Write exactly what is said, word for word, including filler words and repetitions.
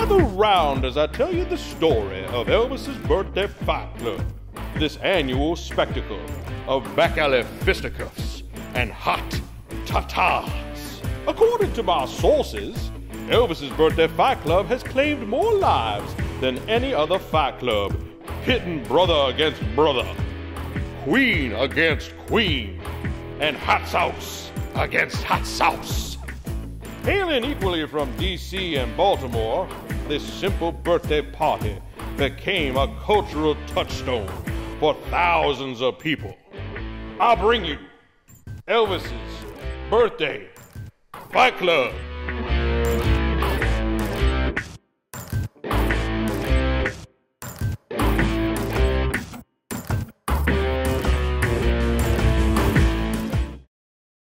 Gather round as I tell you the story of Elvis's Birthday Fight Club, this annual spectacle of back alley fisticuffs and hot tah-tahs. According to my sources, Elvis's Birthday Fight Club has claimed more lives than any other fight club, pitting brother against brother, queen against queen, and hot sauce against hot sauce. Hailing equally from D C and Baltimore, this simple birthday party became a cultural touchstone for thousands of people. I bring you Elvis's Birthday Fight Club.